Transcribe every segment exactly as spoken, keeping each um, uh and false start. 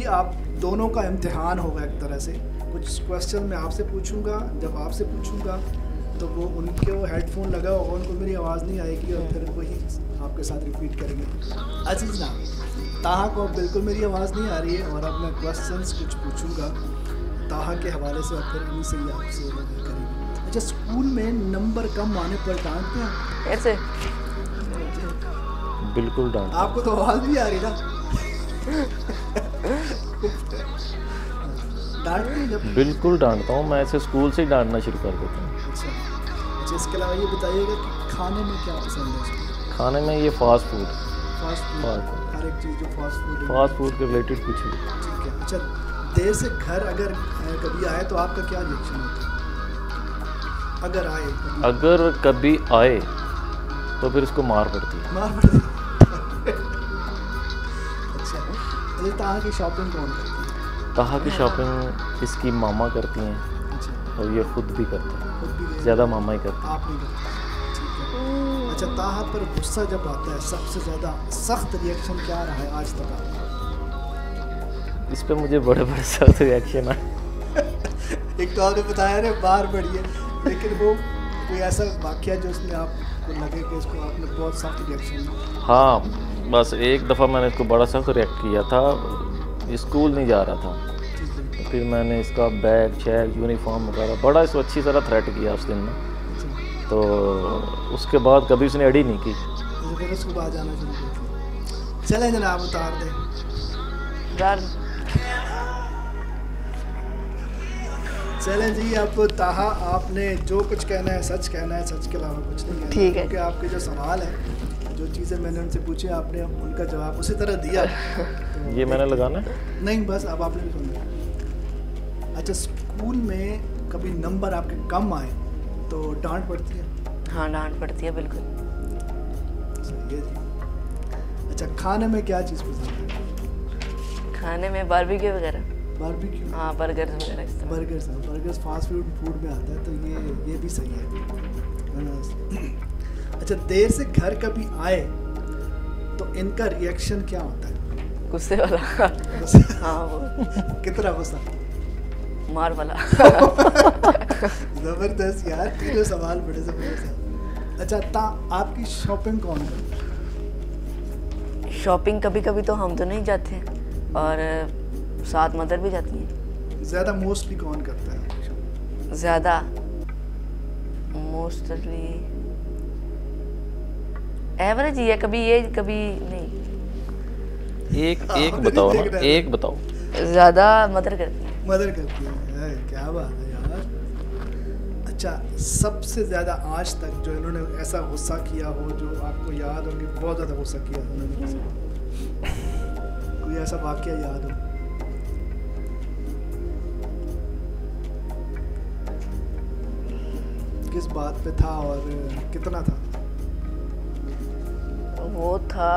आप दोनों का इम्तिहान होगा एक तरह से। कुछ क्वेश्चन मैं आपसे पूछूंगा, जब आपसे पूछूंगा तो वो उनके वो हेडफोन लगा होगा, उनको मेरी आवाज़ नहीं आएगी और फिर वही आपके साथ रिपीट करेंगे। अजीज ना, ताहा को बिल्कुल मेरी आवाज़ नहीं आ रही है और अब मैं क्वेश्चंस कुछ पूछूंगा ताहा के हवाले से और फिर उन्हीं से ही आपसे करेंगे। अच्छा, स्कूल में नंबर कम आने पर डांटते हैं? कैसे? बिल्कुल डांट। आपको तो आवाज़ नहीं आ रही ना। डांटते हैं जब? बिल्कुल डांटता हूँ मैं, ऐसे स्कूल से ही डांटना शुरू कर देता हूँ। अच्छा अच्छा, इसके अलावा ये बताइएगा कि खाने में क्या पसंद है इसको? खाने में ये fast food. Fast food, fast food, हर एक चीज़ जो फास्ट फूड है। फास्ट फूड के रिलेटेड कुछ भी। ठीक है। अच्छा, देर से घर अगर कभी आए तो आपका क्या रिएक्शन होता है? अगर आए कभी? अगर कभी आए तो फिर उसको मार पड़ती है। मार पड़ती है। अच्छा, ये ताहा की शॉपिंग कौन करती है? ताहा की शॉपिंग इसकी मामा करती हैं। अच्छा, और ये खुद भी करता है, खुद भी ज़्यादा मामा ही करता है। आप नहीं करते? ठीक है। अच्छा, ताहा पर गुस्सा जब आता है सबसे ज़्यादा सख्त रिएक्शन क्या रहा है आज तक आपका? इस पे मुझे बड़े बड़े सख्त रिएक्शन आए। एक तो आपने बताया रे बार बढ़ी है, लेकिन वो कोई ऐसा वाक़या जो उसमें आपको लगे कि इसको आपने बहुत सख्त रिएक्शन? हाँ, बस एक दफ़ा मैंने इसको बड़ा सख्त रिएक्ट किया था। स्कूल नहीं जा रहा था, तो फिर मैंने इसका बैग चेक यूनिफॉर्म वगैरह बड़ा इसको अच्छी तरह थ्रेट किया उस दिन में। तो उसके बाद कभी उसने अड़ी नहीं की। तो फिर उसको बाहर जाना शुरू किया। चलें जनाब, उतार दें। यार चलें जी, अब ताहा आपने जो कुछ कहना है सच कहना है, सच के अलावा कुछ नहीं कहना। ठीक है। क्योंकि आपके जो सवाल है, जो चीज़ें मैंने उनसे पूछी, आपने उनका जवाब उसी तरह दिया। तो ये मैंने लगाना है? नहीं, बस अब आपने भी सुना। अच्छा, स्कूल में कभी नंबर आपके कम आए तो डांट पड़ती है? हाँ, डांट पड़ती है बिल्कुल। सही है जी। अच्छा, खाने में क्या चीज़ पसंद है? खाने में बारबेक्यू वगैरह। बारबेक्यू? हाँ, बर्गर वगैरह इस तरह। Burger sir, burger fast food food में आता है, तो ये ये भी सही है। अच्छा, देर से घर कभी आए तो इनका रिएक्शन क्या होता है? गुस्से वाला। हाँ, वो कितना गुस्सा? मार वाला। जबरदस्त यार, तीनों सवाल बड़े जबरदस्त हैं। अच्छा, ता आपकी शॉपिंग कौन करता है? शॉपिंग कभी कभी तो हम तो नहीं जाते हैं और साथ मदर भी जाती हैं। ज़्यादा मोस्टली कौन करता है? ज़्यादा मोस्टली एवरेज ही है, कभी ये कभी नहीं। एक एक बताओ ना, एक बताओ। ज़्यादा मदर करती है। मदर करती है, क्या बात है यार। अच्छा, सबसे ज़्यादा आज तक जो इन्होंने ऐसा गुस्सा किया हो जो आपको याद हो कि बहुत ज़्यादा गुस्सा किया उन्होंने, कोई ऐसा वाक़या याद हो? किस बात पे था और कितना था? वो था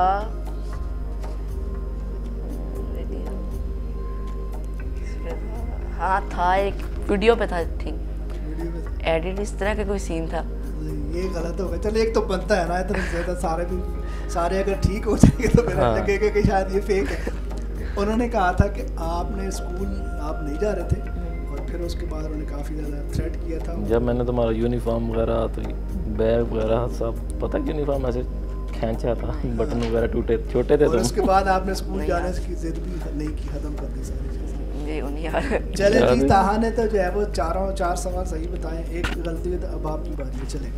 हाँ था एक वीडियो पे था, ठीक वीडियो में एडिट इस तरह का कोई सीन था। ये गलत हो गया। चलो, एक तो बनता है ना इतना ज़्यादा, सारे भी सारे अगर ठीक हो जाएंगे तो फिर हाँ। लगेगा कि शायद ये फेक है। उन्होंने कहा था कि आपने स्कूल आप नहीं जा रहे थे और फिर उसके बाद उन्होंने काफ़ी ज़्यादा थ्रेट किया था। जब मैंने तुम्हारा यूनिफॉर्म वगैरह तो बैग वगैरह सब पता है, यूनिफॉर्म ऐसे खींचा था, बटन वगैरह टूटे छोटे थे। और तुम उसके बाद आपने स्कूल जाने की जिद भी नहीं की, ख़त्म कर दी सारी चीज़ें। ये उन्हीं यार। चले जी, ताहा ने तो जो है वो चारों चार सवाल सही बताए, एक गलती है, तो अब आपकी बारी है। चले,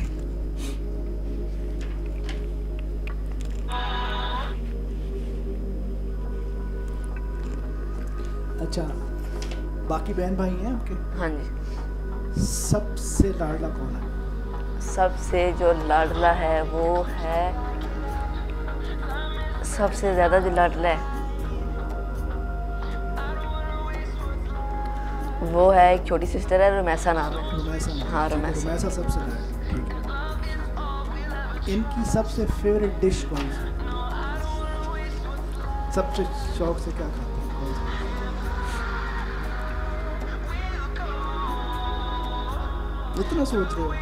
अच्छा, बाकी बहन भाई हैं आपके? हाँ जी। सबसे लाडला कौन है? सबसे जो लाडला है वो है, सबसे ज़्यादा जो लाडला है वो है एक छोटी सिस्टर है, रुमैसा नाम है। रुमैसा नाम? हाँ, रुमैसा। रुमैसा सबसे लाडला, ठीक है। इनकी सबसे फेवरेट डिश कौन सी? सबसे शौक से क्या खाते हैं, कौन सी? इतना सोच रहे हो?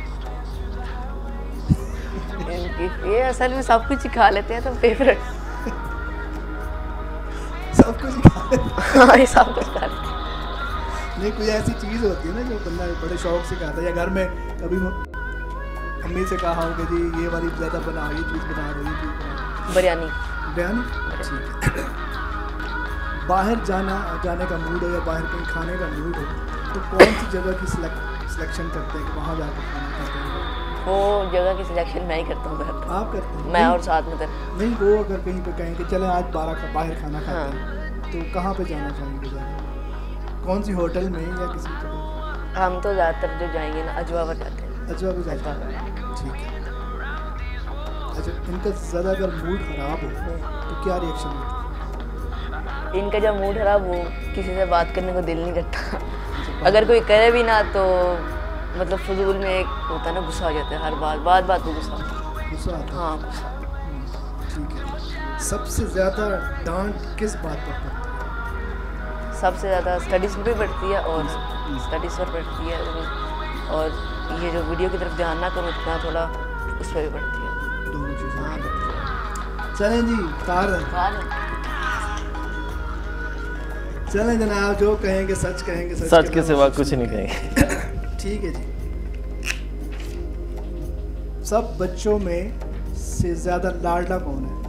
इनकी ये असल में सब कुछ ही खा लेते हैं, तो फेवरेट सब कुछ खा हाँ ये सब कुछ कर लेते हैं। नहीं, कोई ऐसी चीज़ होती है ना जो बंदा बड़े शौक से खाता है, या घर में कभी अम्मी से कहा हो कि जी ये वाली ज़्यादा बनाओ, ये चीज़ बना दो, ये चीज़ बना दो। बिरयानी। बिरयानी, ठीक है। बाहर जाना जाने का मूड हो या बाहर कहीं खाने का मूड हो, तो कौन सी जगह की सिलेक्शन करते हैं कि वहाँ जाकर खाना खाते हैं? वो जगह की सिलेक्शन मैं ही करता हूँ घर पे। आप करते हैं? मैं और साथ में तर नहीं, वो अगर कहीं पे कहें कि चले आज बारह खा, बाहर खाना खाते हाँ। हैं, तो कहाँ पे जाना चाहेंगे जाकर? कौन सी होटल में या किसी जगह? हम तो ज़्यादातर जो जाएंगे ना अजवा पर जाते हैं। अजवा पे जाते हैं, ठीक है। अच्छा, इनका ज़्यादा अगर मूड ख़राब हो तो क्या रिएक्शन होता है? इनका जब मूड खराब हो किसी से बात करने को दिल नहीं करता। अगर कोई करे भी ना तो मतलब फजूल में एक होता है ना, गुस्सा आ जाता है हर बात बात बात पे गुस्सा। गुस्सा आता है? हाँ गुस्सा। ठीक है। सबसे ज़्यादा डांट किस बात पर पड़ती है? सबसे ज़्यादा स्टडीज़ पर भी पड़ती है और स्टडीज़ पर पड़ती है, और ये जो वीडियो की तरफ ध्यान ना करूँ उतना थोड़ा उस पर भी पड़ती है। दोनों चीज़ें। हाँ चलें जी, तार चलें जनाब, जो कहेंगे सच कहेंगे, सच, सच के सिवा कुछ नहीं कहेंगे। ठीक है जी। सब बच्चों में से ज़्यादा लाडला कौन है?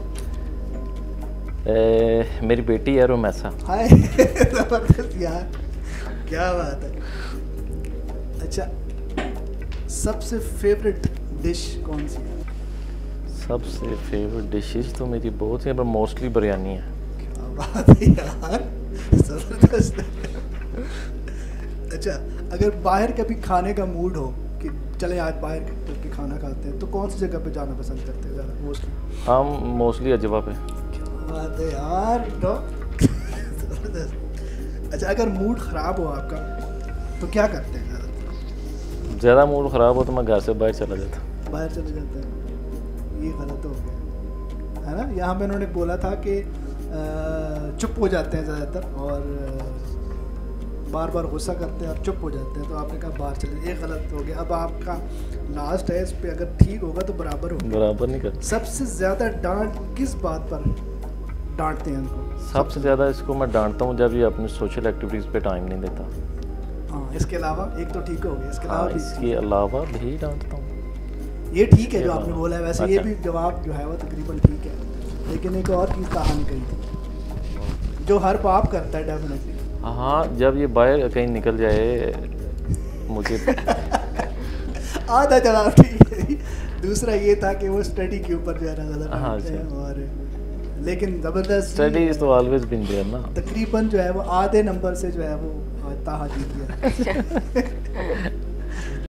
ए, मेरी बेटी है रोमैसा। हाय जबरदस्त यार, क्या बात है। अच्छा, सबसे फेवरेट डिश कौन सी है? सबसे फेवरेट डिशेज तो मेरी बहुत हैं, पर मोस्टली बिरयानी है। क्या बात है यार, जबरदस्त। अच्छा, अगर बाहर कभी खाने का मूड हो कि चले आज बाहर के खाना खाते हैं, तो कौन सी जगह पे जाना पसंद करते हैं ज़्यादा मोस्टली? हम मोस्टली अजवा पे। क्या बात है यार, तो जबरदस्त। अच्छा, अगर मूड ख़राब हो आपका तो क्या करते हैं ज़्यादा? ज़्यादा मूड ख़राब हो तो मैं घर से बाहर चला जाता। बाहर चले जाते हैं, ये गलत हो गया है ना। यहाँ पे उन्होंने बोला था कि चुप हो जाते हैं ज़्यादातर और बार बार गुस्सा करते हैं और चुप हो जाते हैं, तो आपने कहा बाहर चले, ये गलत हो गया। अब आपका लास्ट है, इस पे अगर ठीक होगा तो बराबर होगा। बराबर नहीं कर। सबसे ज़्यादा डांट किस बात पर डांटते हैं उनको? सबसे ज़्यादा इसको मैं डांटता हूँ जब ये अपनी सोशल एक्टिविटीज़ पे टाइम नहीं देता। हाँ, इसके अलावा एक तो ठीक हो गया, इसके हाँ, अलावा इसके अलावा भी डांटता हूँ। ये ठीक है जो आपने बोला है, वैसे ये अच्छा। भी जवाब जो है वो तकरीबन ठीक है, लेकिन एक और चीज़ कहानी कही थी जो हर बाप करता है डेफिनेटली। हाँ, जब ये बाहर कहीं निकल जाए मुझे आधा जवाब ठीक है। दूसरा ये था कि वो स्टडी के ऊपर जो है ना ज़्यादा हाँ, डांटते हैं, और लेकिन ज़बरदस्त स्टडी इज़ तो ऑलवेज बीन देयर ना। तकरीबन जो है वो आधे नंबर से जो है वो ताहा जीत गया।